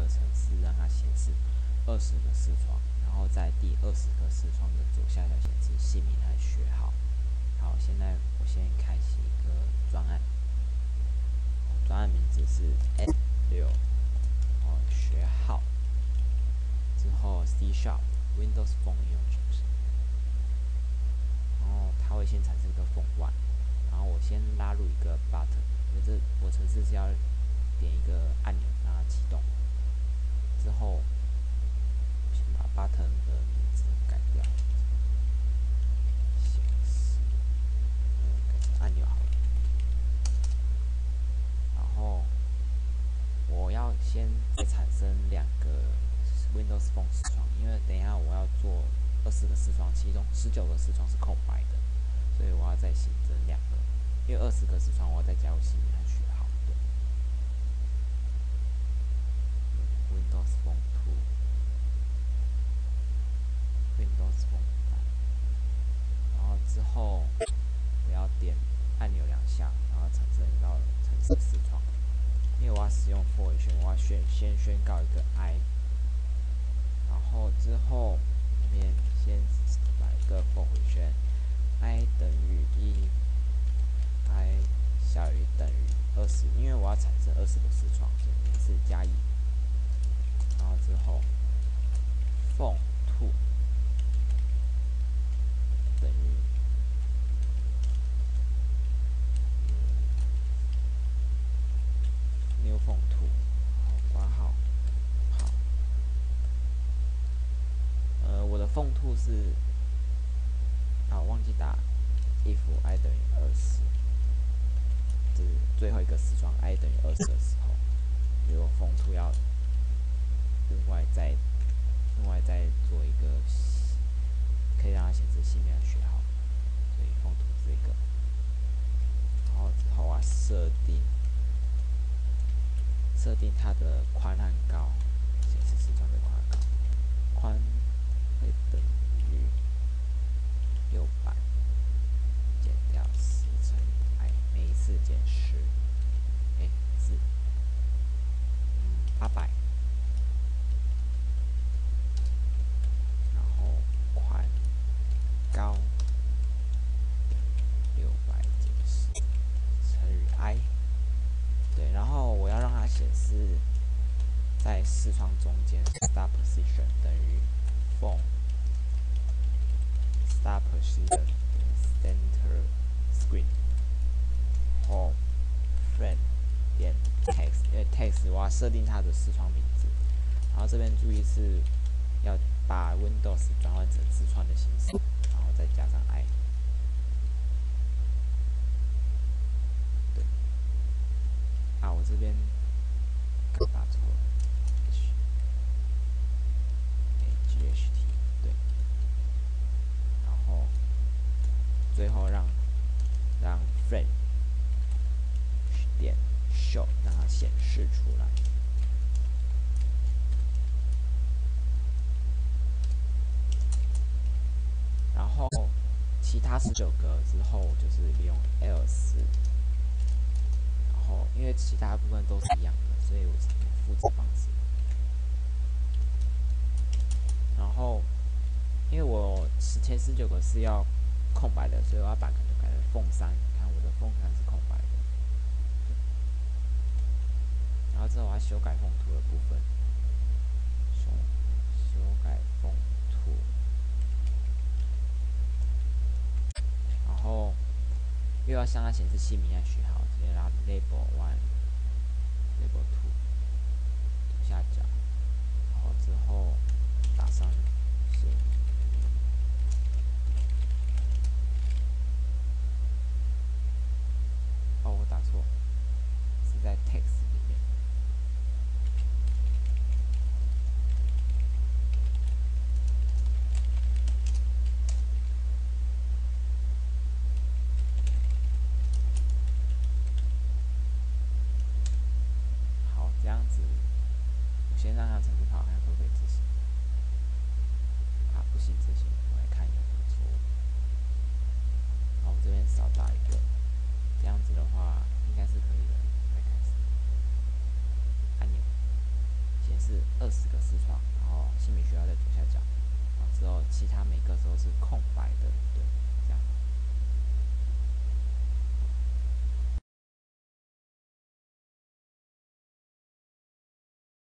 程式让它显示20个视窗，然后在第20个视窗的左下角显示姓名和学号。好，现在我先开启一个专案，专案名字是 S6，学号之后 C# Windows Phone 应用程式，然后它会先产生一个 Phone One，然后我先拉入一个 button， 因为我程式是要点一个按钮让它启动，之后先把 button 的名字改掉，显示改成按钮好了。然后我要先再产生2个 Windows Phone 视窗，因为等一下我要做20个视窗，其中19个视窗是空白的，所以我要再新增2个，因为20个视窗我要再加入姓名和学号。对 ，Windows Phone 2 Windows Phone 3，然后之后我要点按钮2下，然后产生一道程式视窗。因为我要使用 for 以前，我要先宣告一个 I， 然后之后这边先来一个 for 回旋 I 等于1 ，I 小于等于20，因为我要产生20个视窗，所以是+1，然后之后 phone 2等于new phone 2，好，括号好，我的 phone 2是我忘记打 if I 等于20，这是最后一个视窗 I 等于20的时候，所以我phone 2要另外再做一个可以让它显示姓名和学号，所以phone 2这个，然后之后我要设定它的宽和高，显示视窗的宽和高，宽会等于600减掉10乘以 I， 每一次减10，是800，然后宽高600减10乘以 I， 对，然后我要让它显示在视窗中间 start position 等于 phone start position center screen home frame 点 text， 因为 text 我要设定它的视窗名字，然后这边注意是要把 Windows 转换成视窗的形式，然后再加上 I。对，我这边打错了 GHT 对，然后最后让 frame 点 show 让它显示出来。然后其他19个之后就是利用 else， 然后因为其他部分都是一样的，所以我是用复制方式。然后因为我前19个是要空白的，所以我要把可能改成phone 3，你看我的phone 3是空白的。然后之后我要修改phone 2的部分，修改phone 2。然后又要向它显示姓名和序号，直接拉 label 1 label 2左下角，然后之后打上姓名。我打错，是在 text 里面。好，这样子，我先让它程式跑看会不会执行。不行执行，我来看有没有错误。好，我这边少打一个，这样子的话应该是可以的。再开始，按钮显示之后，其他每个都是空白